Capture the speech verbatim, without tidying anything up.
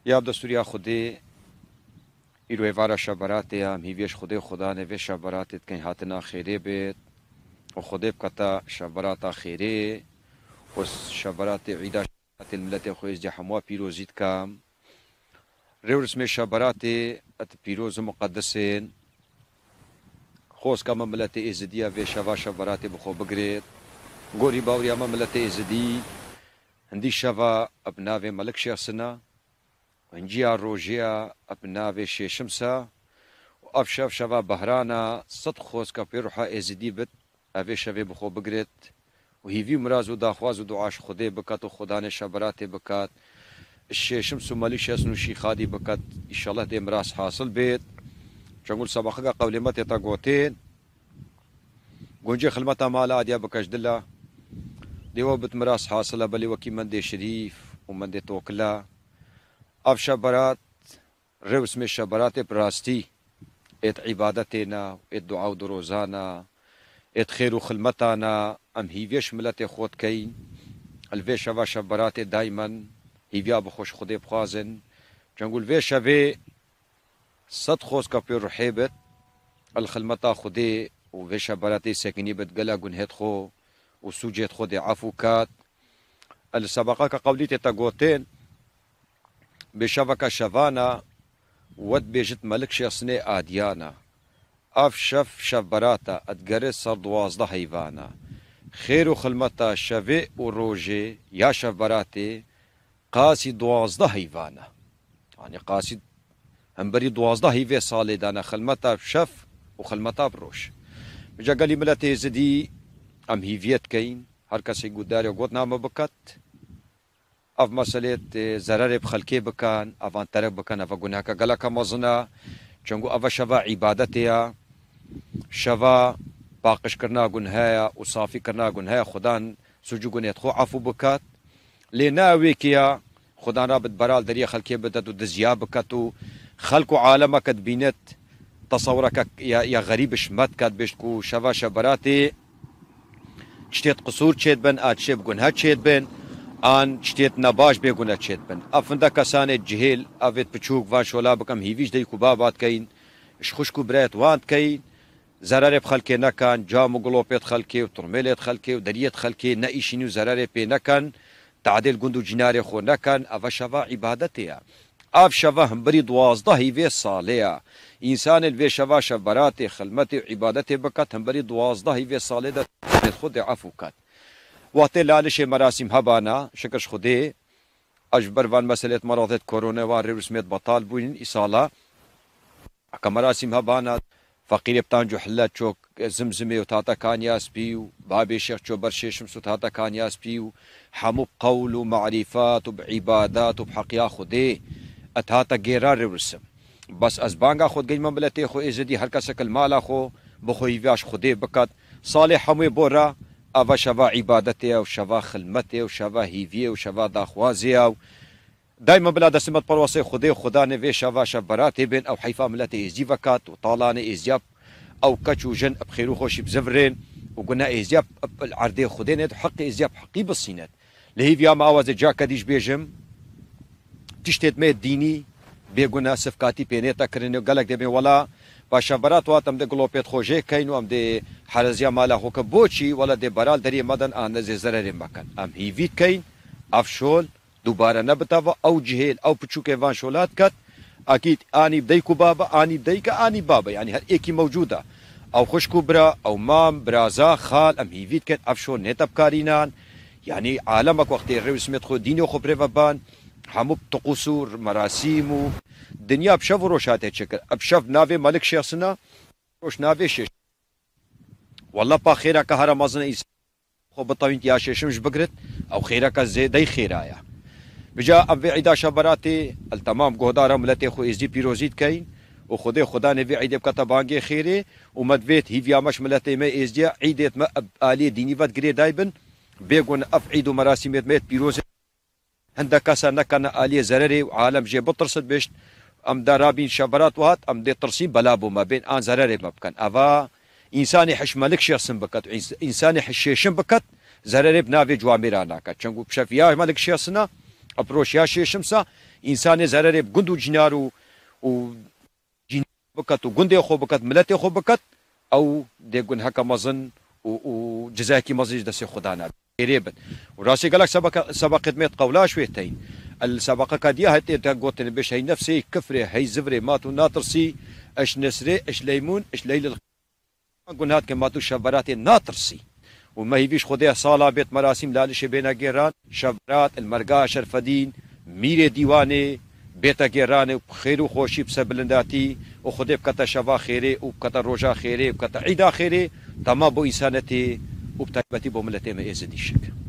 یا دستوریا خودی ایروی وارا شبراتی هم هیویش خودی خدا نوی شبراتت کن هاتنا خیره بید و خودی بکتا شبراتا خیره و شبرات عیدا شبرات الملت خویز دی حموا پیروزید کام رو رسم شبرات ات پیروز مقدسین خوز کام ملت ازدیا و شوا شبرات بخو بگرید گوری باوری اما ملت ازدی هندی شوا ابناوی ملک شخصنا ونجيا روجيا ابناوي شمسا وابشاف شبا بهرانا صد خوز كبيروحا ازدي بت افي شبي بخو بقريت وهيفي مرازو داخواز ودعاش خدي بكات وخدان شبراتي بكات الشمس ماليش اسنو شي خادي بكات ان شاء الله دي مراس حاصل بيت شنقول سباقا قولي متى تاقوتين قنجي خلمتا مالا ديا بكاش دلا ديو بت مراس حاصله بلي وكي من دي شريف ومن دي توكلا اب شبرات روس میں شبرات براستی ات عبادتنا ات دعاء دروزانا ات خير وخلمتانا ام هيفيش ملت خود كين الفي شوا شبرات دايما هيفيا بخوش خدي بخازن جنقول في شبي صد خوز كبير رحيبت الخلمتا خدي وفي شبرات ساكني بتقلا جنهت خو وسوجت خدي عفوكات السباقة قوليتي تقوتين بشبكة شفانا ود بيجت ملك شخصني آديانا اف شف شبراتا اتقري صار دوازده هيفانا خير وخلمتا شفي وروجي يا شبراتي قاسي دوازده هيفانا يعني قاسي همبري دوازده هيفي صالي دانا خلمتا بشف وخلمتا بروش بجا قالي ملتي زدي ام هيفيت كين هر کسی گوداری و گوت نام بکت اف مسئله ضرر بخلقی بکن افان طرف بکن اف گناه کا گلا کا مزنا چونگو اف شوا عبادتیا شوا باقش کرنا گناه و صافی کرنا گناه خدا سجو گناه خو عفو بکت لناوی کیا خدا رابط برال دریا خلقی بدت و دزیا بکت و خلق و عالم کد بینت تصورك يا يا غريب شمت كاد بيشكو شوا شبراتي شتيت قصور تشيت بن اتشيب گناه تشيت بن آن شتیت نباش بگونه چیت بن افنده کسان جهل اوید پچوک و شولا بکم هیویش دی کوبا بات کین اش خوشکو برایت واند کین ضرر بخلکی نکن جام و گلوپیت خلکی و ترملیت خلکی و دریت خلکی نایشینی و ضرر پی نکن تعدیل گندو جنار خو نکن اف شوا عبادتیا اف شوا هم بری دوازده هیوی صالحه انسان الوی شوا شبرات خلمت عبادت بکت هم بری دوازده هیوی صالحه خود عفو کت وقتی لالش مراسم هبانا شکرش خودی اجبر وان مسئله مرض کرونا و رسمیت بطال بودن ایسالا که مراسم هبانا فقیر بتان جو حلت چوک زمزمه و تاتا کانیاس بیو بابی شیخ چو برشیشم سو تاتا کانیاس بیو حمو بقول و معرفات و بعبادات و بحقیا خودی اتاتا گیرار رسم بس از بانگا خود گیم ملتی خو ازدی هر کس کل مالا خو بخوی ویاش خودی بکت صالح هموی بورا اوا شوا عبادتي او شوا خلمتي او شوا هيفي او شوا داخوازي او دائما بلا دسمت پروسه خدي خدا نه وي شوا شبراتي بين او حيفا ملتي ازيفكات وطالان ازياب او كچو جن بخيرو خوش بزفرين وقلنا ازياب العردي خدينه حق ازياب حقي بالصينات لهيفيا ما واز جا كديش بيجم تشتت مي ديني بيغنا صفقاتي بينيتا كرنو غلق دبي ولا باشبرات واتم ده گلوپیت خوجه کینو ام ده حرزیا مالا خو کبوچی ولا ده برال دری مدن آن ز زرر مکن ام هیویت کین افشول دوباره نبتا او جهل او پچوک وان شولات کت اكيد اني بديكو بابا اني بديك اني بابا يعني هر ايكي موجوده او خشكو برا او مام برازا خال ام هيفيت كت افشول نتب كارينان يعني عالمك وقت الرسمت خو ديني خو بريفبان همو طقوسور مراسيمو دنیا بشف روشاته شكل بشف نافي ملك شخصنا روش نافي شش والله با خيرا كهرا مازن إيس خو بطوين يا ششمش بقرت او خيرا كزي دي خيرايا بجا ابي عيدا شبراتي التمام قهدار ملتي خو ازدي بيروزيت كاين وخدي خدا نبي عيد بكتبانجي خيري ومدفيت هيفيا مش ملتي ما ازدي عيدت ما الي ديني فات غري دايبن بيغون اف عيد مراسمات ميت بيروز عندك كاسا نكنا الي زرري وعالم جي بطرسد بيش ام دارابين شبرات وهات ام دي ترسيم بلابو ما بين ان زرري ما بكن افا انساني حش ملك شخص بكت انساني حشيشن بكت زرري بنافي جواميرانا كتشنغو بشفيا ملك شخصنا ابروش يا شيشمسا انسان ضرر گند و جنار و و جن بکت و گند خو بکت ملت خو بکت او د گنه کا مزن و جزاء کی مزج دس خدا نه قریب وراسي قالك سبق سبق خدمت قولا شويتين السبقه كاديه هتي تقوتن بش هي نفسي كفره هي زفره ماتو ناطرسي اش نسري اش ليمون اش ليل قنات كماتو شبرات ناطرسي وما هي فيش خديه صاله بيت مراسم لالش بين جيران شبرات المرقا شرفدين مير ديواني بيت جيران خير وخوشي بسبلنداتي وخديه بكتا شفا خيري وبكتا روجا خيري وبكتا عيدا خيري تمام بو انسانتي وبتكبتي بو ملتي ما ازدي الشك